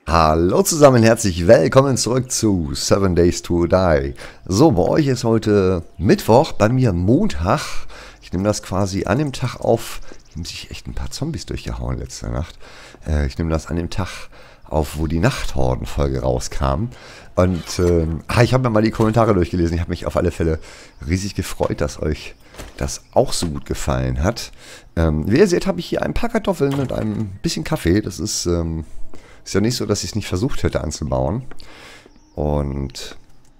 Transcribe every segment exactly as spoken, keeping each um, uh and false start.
Hallo zusammen, herzlich willkommen zurück zu Seven Days to Die. So, bei euch ist heute Mittwoch, bei mir Montag. Ich nehme das quasi an dem Tag auf. Hier haben sich echt ein paar Zombies durchgehauen letzte Nacht. Äh, ich nehme das an dem Tag auf, wo die Nachthorden-Folge rauskam. Und ähm, ich habe mir mal die Kommentare durchgelesen. Ich habe mich auf alle Fälle riesig gefreut, dass euch das auch so gut gefallen hat. Ähm, wie ihr seht, habe ich hier ein paar Kartoffeln und ein bisschen Kaffee. Das ist... Ähm, Ist ja nicht so, dass ich es nicht versucht hätte anzubauen. Und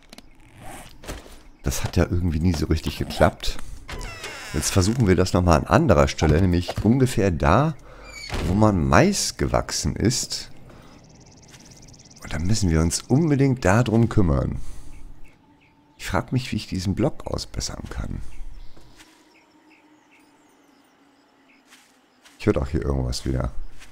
das hat ja irgendwie nie so richtig geklappt. Jetzt versuchen wir das nochmal an anderer Stelle, nämlich ungefähr da, wo man Mais gewachsen ist. Und dann müssen wir uns unbedingt darum kümmern. Ich frage mich, wie ich diesen Block ausbessern kann. Ich höre doch hier irgendwas wieder.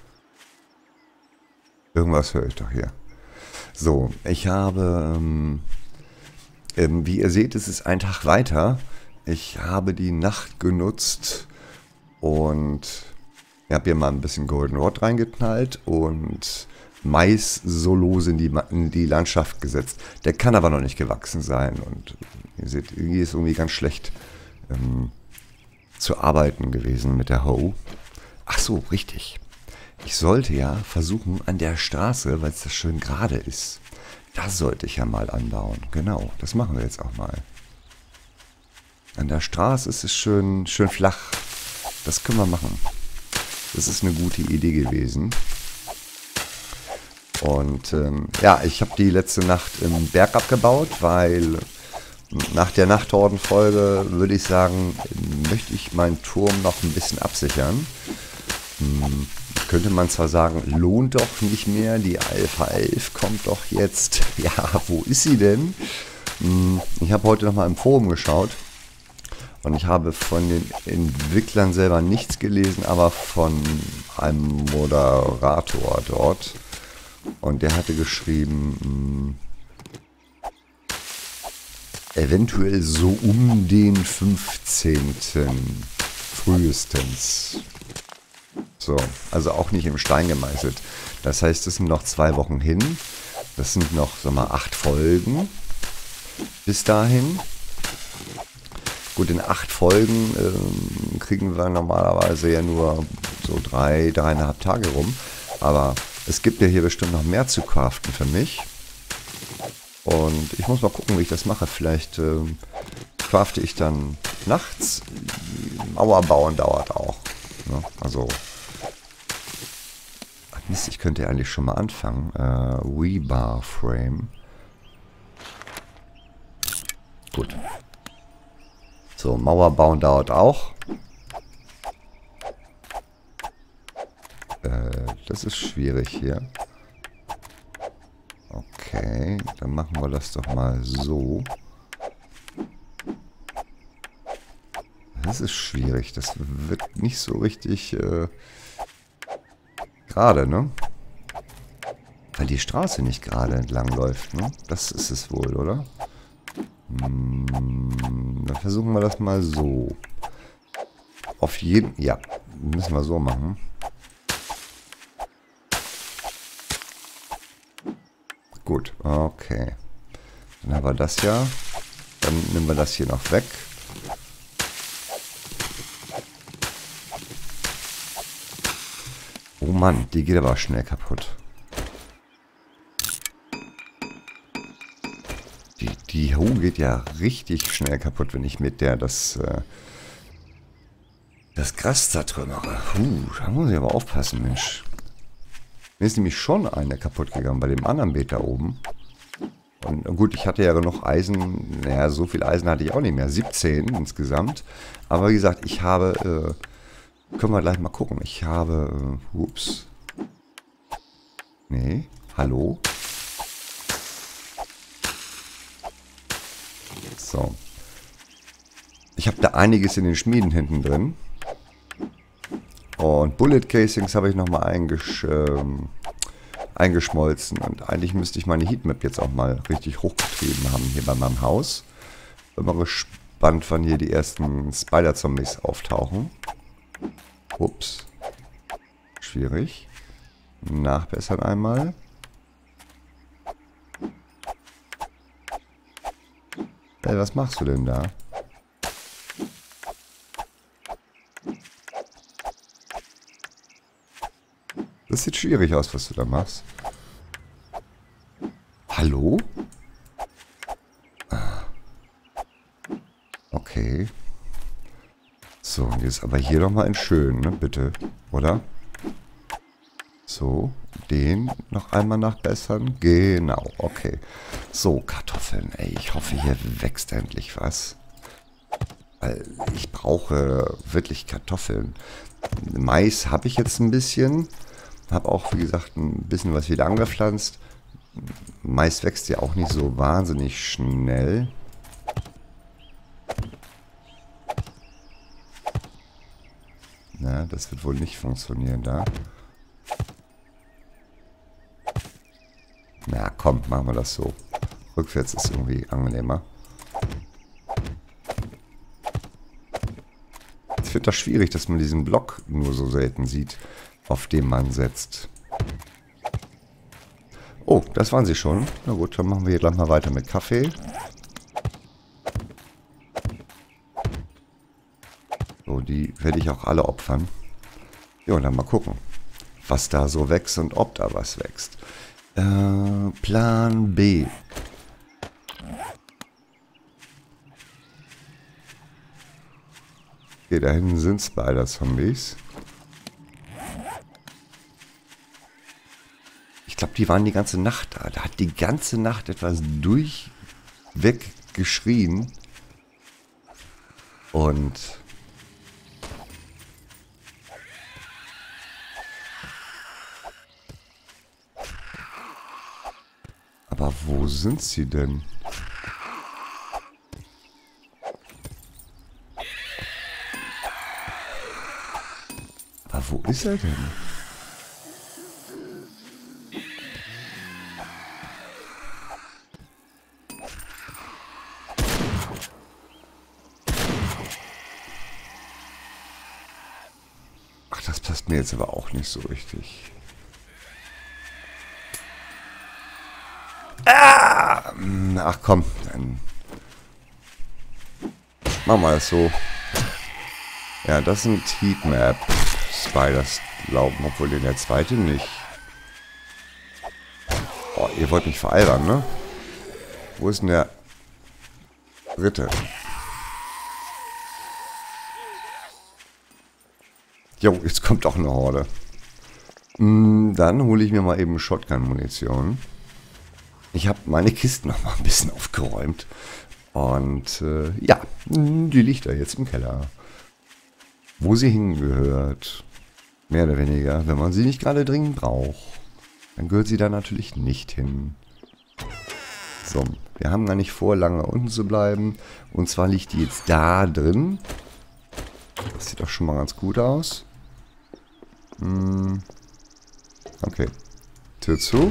Irgendwas höre ich doch hier. So, ich habe, ähm, ähm, wie ihr seht, es ist ein Tag weiter. Ich habe die Nacht genutzt und ich habe hier mal ein bisschen Golden Rod reingeknallt und Mais so lose in die, in die Landschaft gesetzt. Der kann aber noch nicht gewachsen sein und ihr seht, irgendwie ist irgendwie ganz schlecht ähm, zu arbeiten gewesen mit der Hoe. Ach so, richtig. Ich sollte ja versuchen, an der Straße, weil es das schön gerade ist, das sollte ich ja mal anbauen. Genau, das machen wir jetzt auch mal. An der Straße ist es schön, schön flach. Das können wir machen. Das ist eine gute Idee gewesen. Und ähm, ja, ich habe die letzte Nacht im Berg abgebaut, weil nach der Nachthorden-Folge würde ich sagen, möchte ich meinen Turm noch ein bisschen absichern. Hm. Könnte man zwar sagen, lohnt doch nicht mehr, die Alpha elf kommt doch jetzt. Ja, wo ist sie denn? Ich habe heute nochmal im Forum geschaut und ich habe von den Entwicklern selber nichts gelesen, aber von einem Moderator dort. Und der hatte geschrieben, eventuell so um den fünfzehnten frühestens. So, also auch nicht im Stein gemeißelt. Das heißt, es sind noch zwei Wochen hin. Das sind noch, sag mal, acht Folgen bis dahin. Gut, in acht Folgen ähm, kriegen wir normalerweise ja nur so drei, dreieinhalb Tage rum. Aber es gibt ja hier bestimmt noch mehr zu craften für mich. Und ich muss mal gucken, wie ich das mache. Vielleicht ähm, crafte ich dann nachts. Mauer bauen dauert auch. Ne? Also... Mist, ich könnte eigentlich schon mal anfangen. Äh, Rebar Frame. Gut. So, Mauer bauen dauert auch. Äh, das ist schwierig hier. Okay, dann machen wir das doch mal so. Das ist schwierig. Das wird nicht so richtig... Äh, gerade, ne? Weil die Straße nicht gerade entlang läuft, ne? Das ist es wohl, oder? Hm, dann versuchen wir das mal so. Auf jeden... Ja, müssen wir so machen. Gut, okay. Dann haben wir das ja. Dann nehmen wir das hier noch weg. Oh Mann, die geht aber schnell kaputt. Die, die Hoe geht ja richtig schnell kaputt, wenn ich mit der das, äh, das Gras zertrümmere. Puh, da muss ich aber aufpassen, Mensch. Mir ist nämlich schon eine kaputt gegangen bei dem anderen Beet da oben. Und gut, ich hatte ja genug Eisen. Naja, so viel Eisen hatte ich auch nicht mehr. siebzehn insgesamt. Aber wie gesagt, ich habe... Äh, können wir gleich mal gucken. Ich habe... Äh, ups. Nee. Hallo? So. Ich habe da einiges in den Schmieden hinten drin. Und Bullet Casings habe ich nochmal eingesch ähm, eingeschmolzen. Und eigentlich müsste ich meine Heatmap jetzt auch mal richtig hochgetrieben haben hier bei meinem Haus. Bin mal gespannt, wann hier die ersten Spider-Zombies auftauchen. Ups. Schwierig. Nachbessern einmal. Hey, was machst du denn da? Das sieht schwierig aus, was du da machst. Hallo? Ah. Okay. So, und jetzt aber hier nochmal in schön, ne? Bitte. Oder? So, den noch einmal nachbessern. Genau, okay. So, Kartoffeln. Ey, ich hoffe, hier wächst endlich was. Weil ich brauche wirklich Kartoffeln. Mais habe ich jetzt ein bisschen. Habe auch, wie gesagt, ein bisschen was wieder angepflanzt. Mais wächst ja auch nicht so wahnsinnig schnell. Na, das wird wohl nicht funktionieren da. Na komm, machen wir das so. Rückwärts ist irgendwie angenehmer. Ich finde das schwierig, dass man diesen Block nur so selten sieht, auf dem man setzt. Oh, das waren sie schon. Na gut, dann machen wir hier gleich mal weiter mit Kaffee. So, die werde ich auch alle opfern. Ja, und dann mal gucken, was da so wächst und ob da was wächst. Äh, Plan B. Okay, da hinten sind Spider-Zombies. Ich glaube, die waren die ganze Nacht da. Da hat die ganze Nacht etwas durchweg geschrien. Und... Aber wo sind sie denn? Aber wo ist er denn? Ach, das passt mir jetzt aber auch nicht so richtig. Ah! Ach komm, dann machen wir das so. Ja, das sind Heatmap Spiders, glauben, obwohl den der zweite nicht. Oh, ihr wollt mich veralbern, ne? Wo ist denn der dritte? Jo, jetzt kommt doch eine Horde. Dann hole ich mir mal eben Shotgun-Munition. Ich habe meine Kisten noch mal ein bisschen aufgeräumt. Und äh, ja, die liegt da jetzt im Keller. Wo sie hingehört. Mehr oder weniger. Wenn man sie nicht gerade dringend braucht, dann gehört sie da natürlich nicht hin. So, wir haben gar nicht vor, lange unten zu bleiben. Und zwar liegt die jetzt da drin. Das sieht doch schon mal ganz gut aus. Hm. Okay. Tür zu.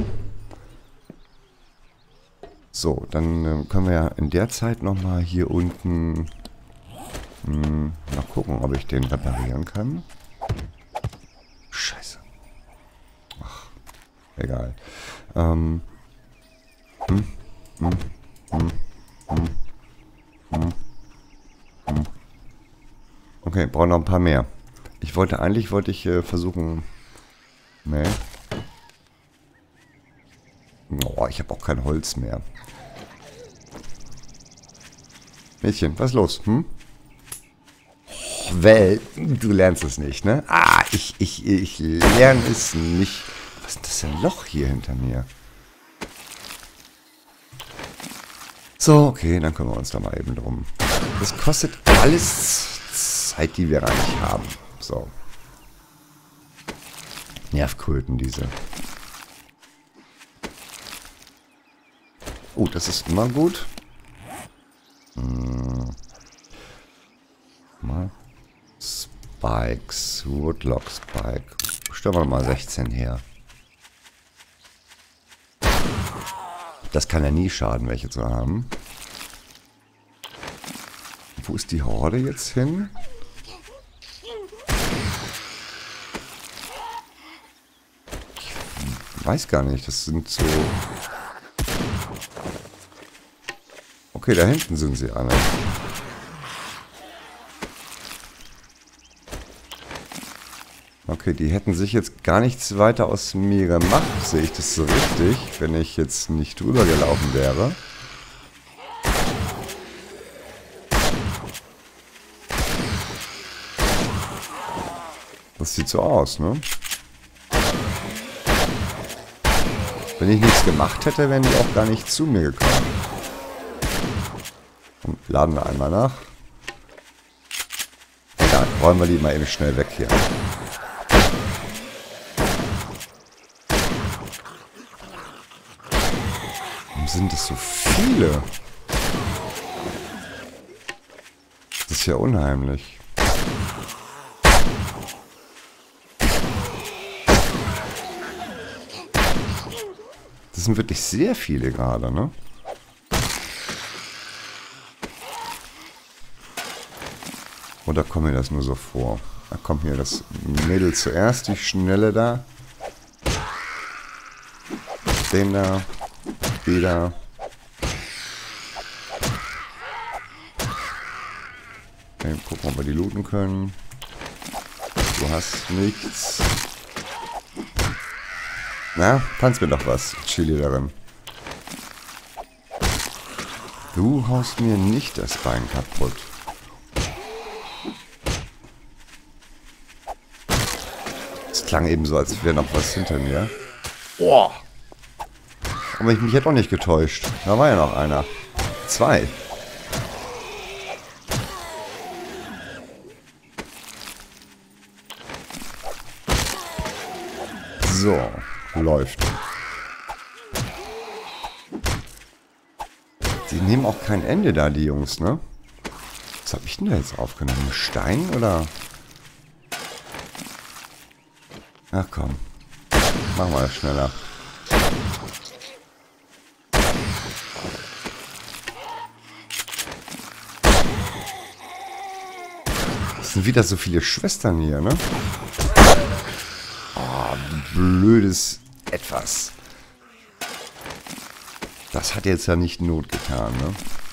So, dann äh, können wir ja in der Zeit nochmal hier unten mh, mal gucken, ob ich den reparieren kann. Scheiße. Ach, egal. Ähm. Hm, hm, hm, hm, hm, hm. Okay, brauche noch ein paar mehr. Ich wollte, eigentlich wollte ich äh, versuchen... Nee. Oh, ich habe auch kein Holz mehr. Mädchen, was ist los? Hm? Oh, Well, du lernst es nicht, ne? Ah, ich, ich, ich lerne es nicht. Was ist das für ein Loch hier hinter mir? So, okay, dann kümmern wir uns da mal eben drum. Das kostet alles Zeit, die wir gar nicht haben. So. Nervkulten, diese. Oh, das ist immer gut. Hm. Mal. Spikes. Woodlock Spike. Stellen wir mal sechzehn her. Das kann ja nie schaden, welche zu haben. Wo ist die Horde jetzt hin? Ich weiß gar nicht. Das sind so... Okay, da hinten sind sie alle. Okay, die hätten sich jetzt gar nichts weiter aus mir gemacht. Sehe ich das so richtig, wenn ich jetzt nicht drüber gelaufen wäre? Das sieht so aus, ne? Wenn ich nichts gemacht hätte, wären die auch gar nicht zu mir gekommen. Und laden wir einmal nach. Ja, räumen wir die mal eben schnell weg hier. Warum sind das so viele? Das ist ja unheimlich. Das sind wirklich sehr viele gerade, ne? Oder kommt mir das nur so vor? Da kommt mir das Mädel zuerst, die Schnelle da. Den da. Die da. Okay, gucken, ob wir die looten können. Du hast nichts. Na, tanz mir doch was, Chili darin. Du haust mir nicht das Bein kaputt. Es klang eben so, als wäre noch was hinter mir. Boah! Aber ich mich hätte auch nicht getäuscht. Da war ja noch einer. Zwei. So, läuft. Die nehmen auch kein Ende da, die Jungs, ne? Was habe ich denn da jetzt aufgenommen? Stein oder? Ach komm. Machen wir das schneller. Es sind wieder so viele Schwestern hier, ne? Oh, blödes Etwas. Das hat jetzt ja nicht Not getan, ne?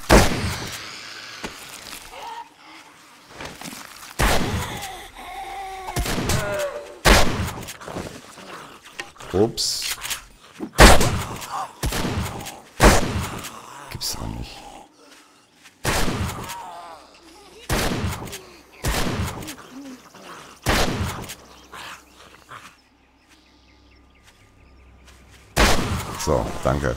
Ups. Gibt's doch nicht. So, danke.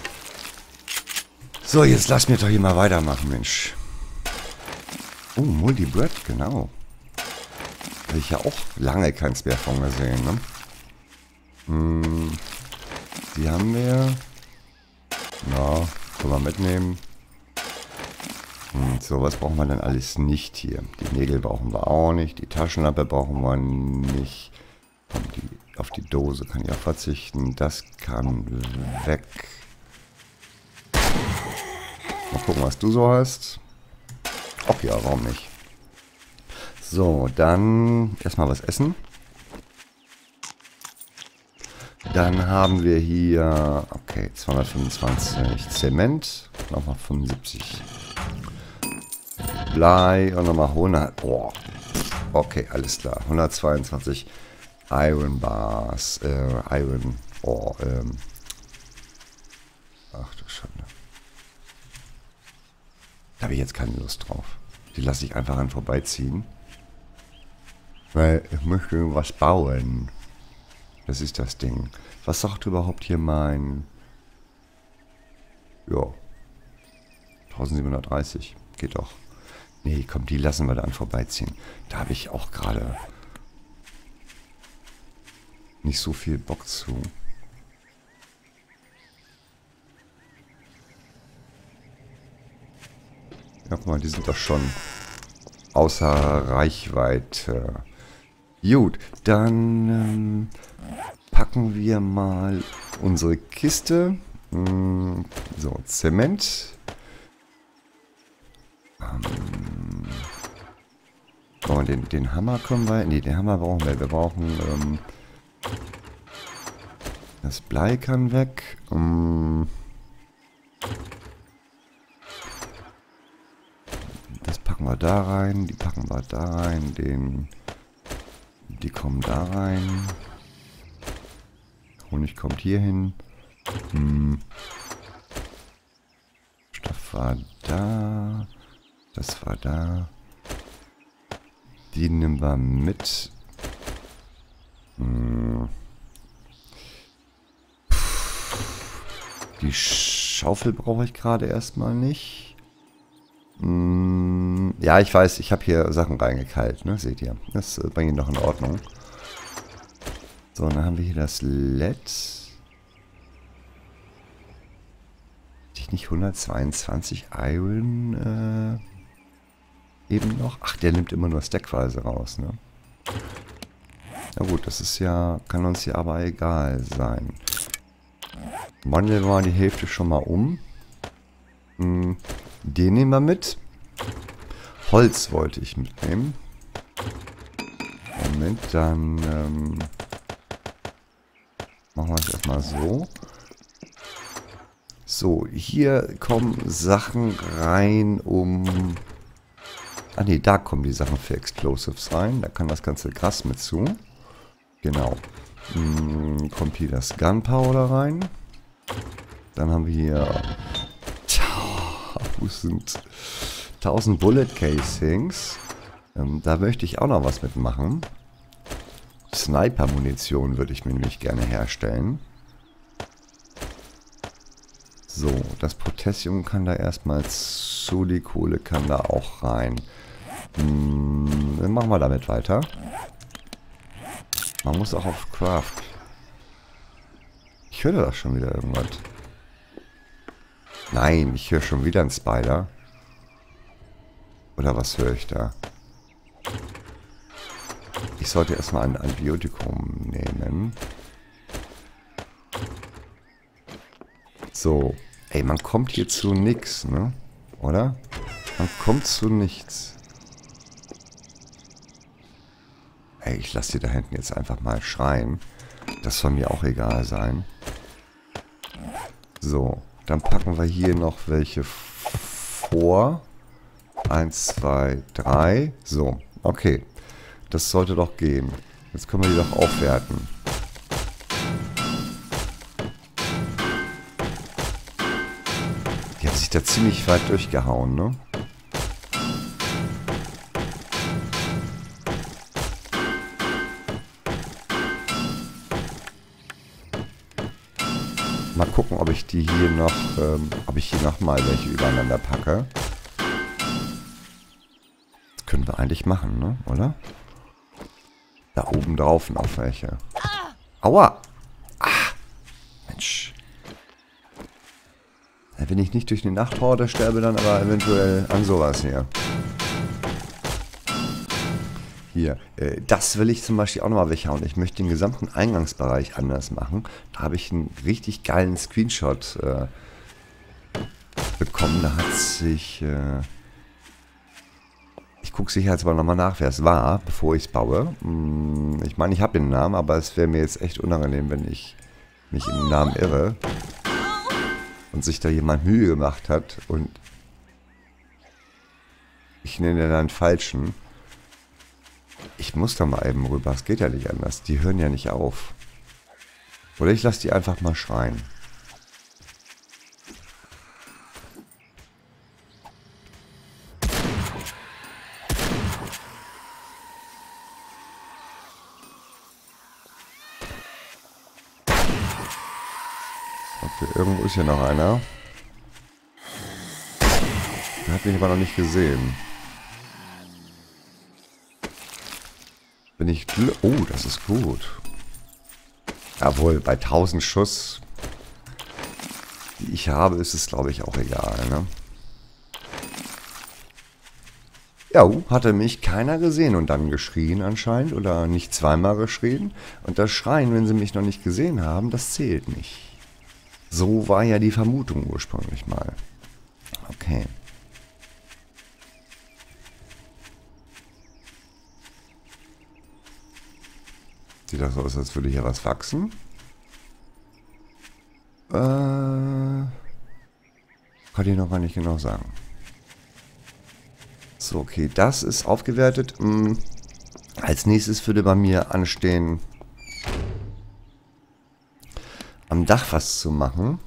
So, jetzt lass mir doch hier mal weitermachen, Mensch. Oh, Multibread, genau. Habe ich ja auch lange keins mehr von gesehen, ne? Hm, die haben wir. Na, können wir mitnehmen. Und so, was brauchen wir denn alles nicht hier? Die Nägel brauchen wir auch nicht. Die Taschenlampe brauchen wir nicht. Und die, auf die Dose kann ich auch verzichten. Das kann weg. Mal gucken, was du so hast. Ach ja, warum nicht? So, dann erstmal was essen. Dann haben wir hier, okay, zweihundertfünfundzwanzig Zement, nochmal fünfundsiebzig Blei und nochmal hundert. Boah, okay, alles klar. hundertzweiundzwanzig Iron Bars, äh, Iron, oh, ähm. Ach du Schande. Da habe ich jetzt keine Lust drauf. Die lasse ich einfach an vorbeiziehen. Weil ich möchte was bauen. Das ist das Ding. Was sagt überhaupt hier mein... Ja. eintausendsiebenhundertdreißig. Geht doch. Nee, komm, die lassen wir dann vorbeiziehen. Da habe ich auch gerade nicht so viel Bock zu. Ja, guck mal, die sind doch schon außer Reichweite. Gut, dann ähm, packen wir mal unsere Kiste. Mm, so, Zement. Ähm, oh, den, den Hammer können wir... Ne, den Hammer brauchen wir. Wir brauchen... Ähm, das Blei kann weg. Ähm, wir da rein, die packen wir da rein, den, die kommen da rein. Honig kommt hier hin. Hm. Stoff war da. Das war da. Die nehmen wir mit. Hm. Die Schaufel brauche ich gerade erstmal nicht. Hm. Ja, ich weiß, ich habe hier Sachen reingekeilt, ne? Seht ihr. Das äh, bringe ich noch in Ordnung. So, dann haben wir hier das L E D. Ich nicht hundertzweiundzwanzig Iron äh, eben noch? Ach, der nimmt immer nur stackweise raus, ne? Na gut, das ist ja, kann uns ja aber egal sein. Wandeln wir die Hälfte schon mal um. Hm, den nehmen wir mit. Holz wollte ich mitnehmen. Moment, dann ähm, machen wir es erstmal so. So, hier kommen Sachen rein, um... Ah ne, da kommen die Sachen für Explosives rein. Da kann das ganze Gras mit zu. Genau. Hm, kommt hier das Gunpowder rein. Dann haben wir hier tausend, tausend Bullet Casings. Ähm, da möchte ich auch noch was mitmachen. Sniper-Munition würde ich mir nämlich gerne herstellen. So, das Potassium kann da erstmal zu, die Kohle kann da auch rein. Hm, dann machen wir damit weiter. Man muss auch auf Craft. Ich höre da schon wieder irgendwas. Nein, ich höre schon wieder einen Spider. Oder was höre ich da? Ich sollte erstmal ein Antibiotikum nehmen. So. Ey, man kommt hier zu nix, ne? Oder? Man kommt zu nichts. Ey, ich lasse die da hinten jetzt einfach mal schreien. Das soll mir auch egal sein. So. Dann packen wir hier noch welche vor. Eins, zwei, drei. So. Okay. Das sollte doch gehen. Jetzt können wir die doch aufwerten. Die hat sich da ziemlich weit durchgehauen, ne? Mal gucken, ob ich die hier noch, ähm, ob ich hier noch mal welche übereinander packe. Das können wir eigentlich machen, ne? Oder? Da oben drauf noch welche. Aua! Ah! Mensch. Ja, wenn ich nicht durch die Nachthorde sterbe, dann aber eventuell an sowas hier. Hier. Äh, das will ich zum Beispiel auch nochmal weghauen. Ich möchte den gesamten Eingangsbereich anders machen. Da habe ich einen richtig geilen Screenshot äh, bekommen. Da hat sich... Äh, ich gucke sicherheitshalber nochmal nach, wer es war, bevor ich es baue. Hm, ich meine, ich habe den Namen, aber es wäre mir jetzt echt unangenehm, wenn ich mich in den Namen irre. Und sich da jemand Mühe gemacht hat und ich nenne dann einen falschen. Ich muss da mal eben rüber, es geht ja nicht anders. Die hören ja nicht auf. Oder ich lasse die einfach mal schreien. Okay, irgendwo ist hier noch einer. Der hat mich aber noch nicht gesehen. Bin ich... Oh, das ist gut. Jawohl, bei tausend Schuss, die ich habe, ist es, glaube ich, auch egal, ne? Ja, hatte mich keiner gesehen und dann geschrien anscheinend oder nicht zweimal geschrien. Und das Schreien, wenn sie mich noch nicht gesehen haben, das zählt nicht. So war ja die Vermutung ursprünglich mal. Okay. Sieht das so aus, als würde hier was wachsen? Äh, kann ich noch gar nicht genau sagen. So, okay, das ist aufgewertet. Hm. Als nächstes würde bei mir anstehen, am Dach was zu machen.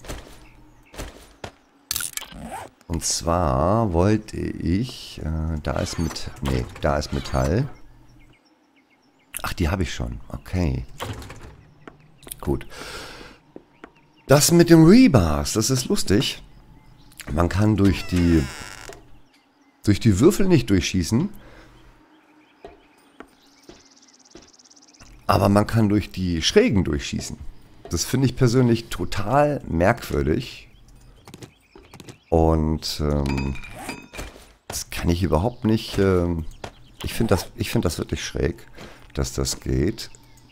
Und zwar wollte ich, äh, da ist mit, nee, da ist Metall. Ach, die habe ich schon. Okay. Gut. Das mit dem Rebars, das ist lustig. Man kann durch die, durch die Würfel nicht durchschießen. Aber man kann durch die Schrägen durchschießen. Das finde ich persönlich total merkwürdig. Und ähm, das kann ich überhaupt nicht... Ähm, ich finde das, ich find das wirklich schräg, dass das geht.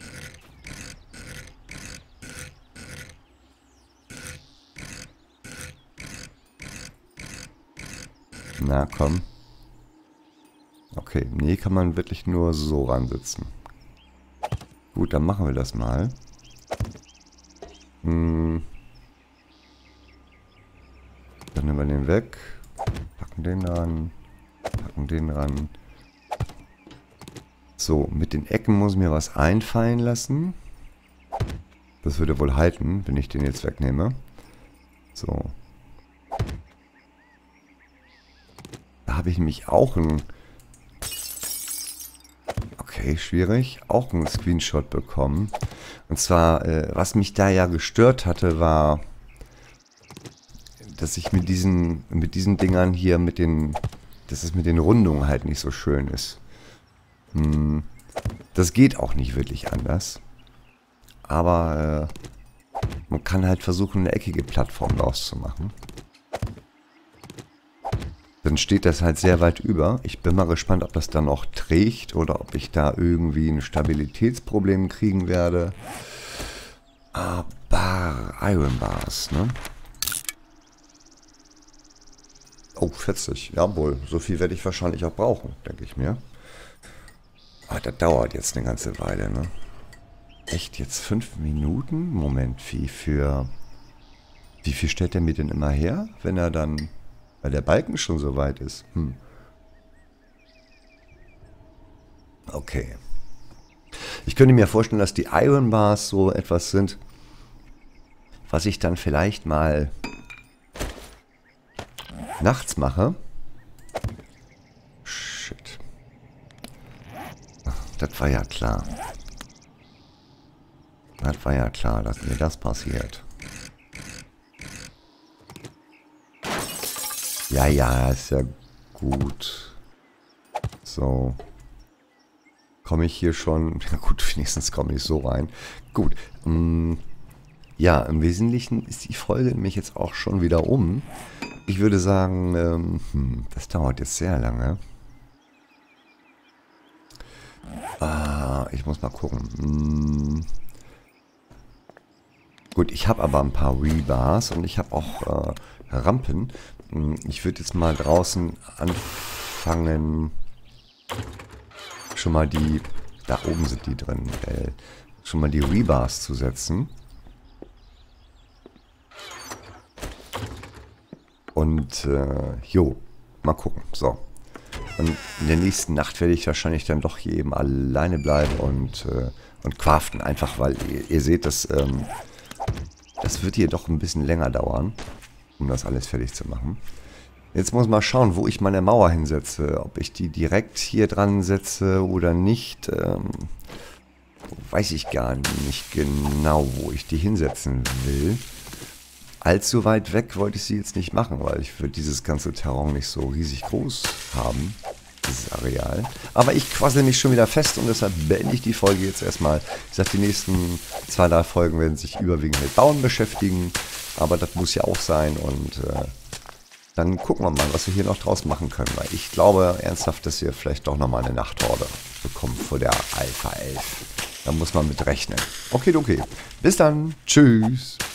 Na komm. Okay, nee, kann man wirklich nur so ransitzen. Gut, dann machen wir das mal. Hm. Dann nehmen wir den weg. Packen den ran. Packen den ran. So, mit den Ecken muss ich mir was einfallen lassen. Das würde wohl halten, wenn ich den jetzt wegnehme. So. Da habe ich nämlich auch ein... Okay, schwierig. Auch einen Screenshot bekommen. Und zwar, äh, was mich da ja gestört hatte, war, dass ich mit diesen, mit diesen Dingern hier, mit den, dass es mit den Rundungen halt nicht so schön ist. Hm, das geht auch nicht wirklich anders. Aber äh, man kann halt versuchen, eine eckige Plattform daraus zu machen. Dann steht das halt sehr weit über. Ich bin mal gespannt, ob das dann noch trägt oder ob ich da irgendwie ein Stabilitätsproblem kriegen werde. Aber Iron Bars, ne? Oh, vierzig. Jawohl, so viel werde ich wahrscheinlich auch brauchen, denke ich mir. Aber das dauert jetzt eine ganze Weile, ne? Echt, jetzt fünf Minuten? Moment, wie für... Wie viel stellt er mir denn immer her, wenn er dann... Weil der Balken schon so weit ist. Hm. Okay. Ich könnte mir vorstellen, dass die Iron Bars so etwas sind, was ich dann vielleicht mal nachts mache. Shit. Das war ja klar. Das war ja klar, dass mir das passiert. Ja, ja, ist ja gut. So. Komme ich hier schon... Ja gut, wenigstens komme ich so rein. Gut. Ähm, ja, im Wesentlichen ist die Folge nämlich jetzt auch schon wieder um. Ich würde sagen, ähm, hm, das dauert jetzt sehr lange. Ah, ich muss mal gucken. Hm. Gut, ich habe aber ein paar Rebars und ich habe auch äh, Rampen. Ich würde jetzt mal draußen anfangen, schon mal die, da oben sind die drin, äh, schon mal die Rebars zu setzen. Und, äh, jo, mal gucken. So. Und in der nächsten Nacht werde ich wahrscheinlich dann doch hier eben alleine bleiben und, äh, und craften. Einfach, weil ihr, ihr seht, das, ähm, das wird hier doch ein bisschen länger dauern, um das alles fertig zu machen. Jetzt muss man schauen, wo ich meine Mauer hinsetze. Ob ich die direkt hier dran setze oder nicht. Ähm, weiß ich gar nicht genau, wo ich die hinsetzen will. Allzu weit weg wollte ich sie jetzt nicht machen, weil ich würde dieses ganze Terrain nicht so riesig groß haben. Dieses Areal. Aber ich quassel mich schon wieder fest und deshalb beende ich die Folge jetzt erstmal. Ich sage, die nächsten zwei, drei Folgen werden sich überwiegend mit Bauen beschäftigen. Aber das muss ja auch sein und äh, dann gucken wir mal, was wir hier noch draus machen können. Weil ich glaube ernsthaft, dass wir vielleicht doch nochmal eine Nachthorde bekommen vor der Alpha elf. Da muss man mit rechnen. Okay, okay. Bis dann. Tschüss.